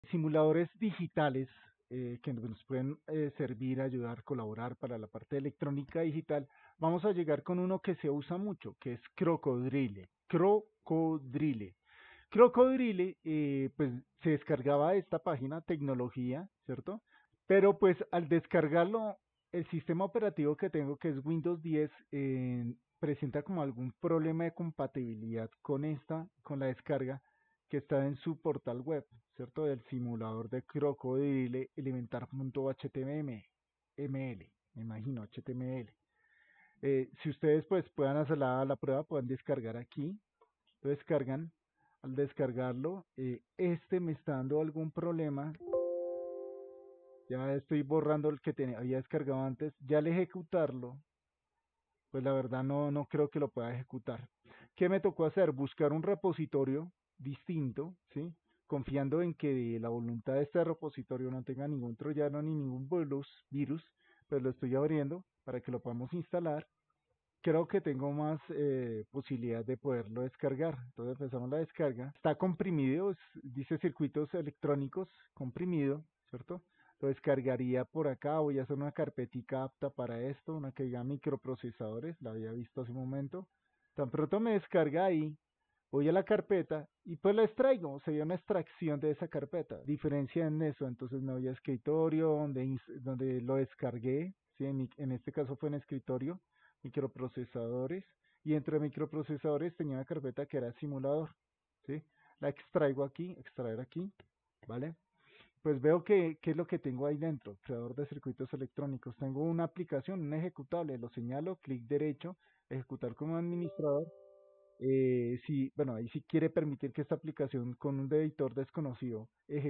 simuladores digitales que nos pueden servir, ayudar, colaborar para la parte de electrónica digital, vamos a llegar con uno que se usa mucho, que es Crocodrile. Crocodrile. Crocodrile, pues se descargaba de esta página, tecnología, ¿cierto? Pero pues al descargarlo, el sistema operativo que tengo, que es Windows 10, presenta como algún problema de compatibilidad con con la descarga que está en su portal web, ¿cierto? Del simulador de Crocodile elementar.html, me imagino, HTML. Si ustedes pues puedan hacer la prueba, pueden descargar aquí, lo descargan. Al descargarlo, este me está dando algún problema. Ya estoy borrando el que había descargado antes. Ya al ejecutarlo, pues la verdad no creo que lo pueda ejecutar. ¿Qué me tocó hacer? Buscar un repositorio distinto, ¿sí? Confiando en que la voluntad de este repositorio no tenga ningún troyano ni ningún virus, pues lo estoy abriendo para que lo podamos instalar. Creo que tengo más posibilidad de poderlo descargar. Entonces empezamos la descarga. Está comprimido, dice circuitos electrónicos, comprimido, ¿cierto? Lo descargaría por acá. Voy a hacer una carpetica apta para esto, una que diga microprocesadores, la había visto hace un momento. Tan pronto me descarga ahí, voy a la carpeta y pues la extraigo. Sería una extracción de esa carpeta. Diferencia en eso, entonces me voy a escritorio, donde lo descargué. ¿Sí? En este caso fue en escritorio, microprocesadores, y entre microprocesadores tenía una carpeta que era simulador, ¿sí? La extraigo aquí, extraer aquí, ¿vale? Pues veo que, ¿qué es lo que tengo ahí dentro? Creador de circuitos electrónicos. Tengo una aplicación, un ejecutable, lo señalo, clic derecho, ejecutar como administrador. Si, bueno, ahí si quiere permitir que esta aplicación con un editor desconocido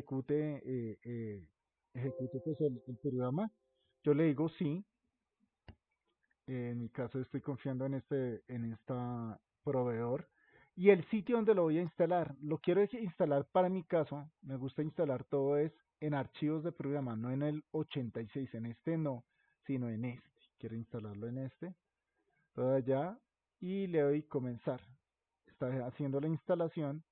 ejecute pues el programa, yo le digo sí. En mi caso estoy confiando en esta proveedor. Y el sitio donde lo voy a instalar, lo quiero instalar para mi caso, me gusta instalar todo es en archivos de programa, no en el 86, en este no, sino en este. Quiero instalarlo en este, todo allá, y le doy comenzar. Está haciendo la instalación,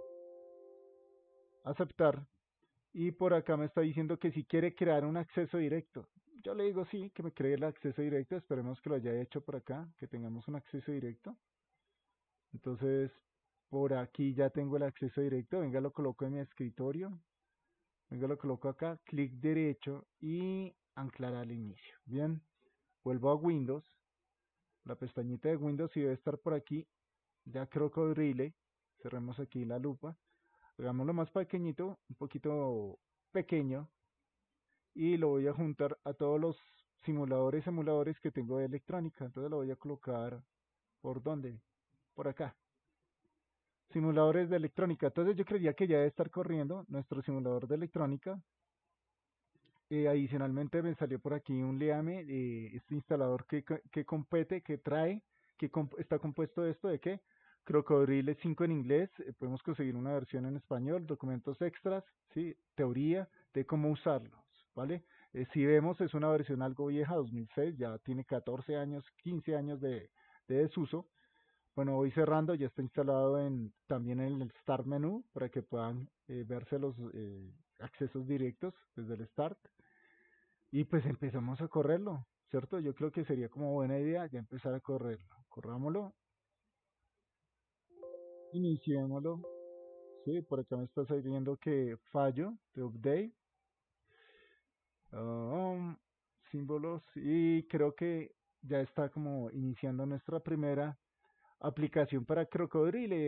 aceptar, y por acá me está diciendo que si quiere crear un acceso directo. Yo le digo sí, que me cree el acceso directo. Esperemos que lo haya hecho por acá, que tengamos un acceso directo. Entonces, por aquí ya tengo el acceso directo. Venga, lo coloco en mi escritorio. Venga, lo coloco acá. Clic derecho y anclar al inicio. Bien, vuelvo a Windows. La pestañita de Windows y debe estar por aquí. Ya Crocodrile. Cerremos aquí la lupa. Hagámoslo más pequeñito, un poquito pequeño, y lo voy a juntar a todos los emuladores que tengo de electrónica. Entonces lo voy a colocar por dónde, por acá. Simuladores de electrónica. Entonces yo creía que ya debe estar corriendo nuestro simulador de electrónica. Adicionalmente me salió por aquí un Leame, este instalador que compete, que trae, está compuesto de esto de qué? Crocodile 5 en inglés, podemos conseguir una versión en español, documentos extras, ¿sí? Teoría de cómo usarlos, ¿vale? Si vemos es una versión algo vieja, 2006, ya tiene 14 años, 15 años de desuso. Bueno, voy cerrando, ya está instalado también en el Start menú para que puedan verse los accesos directos desde el Start. Y pues empezamos a correrlo, ¿cierto? Yo creo que sería como buena idea ya empezar a correrlo. Corrámoslo, iniciémoslo. Sí, por acá me está saliendo que fallo de update. um, Símbolos y creo que ya está como iniciando nuestra primera aplicación para Crocodile.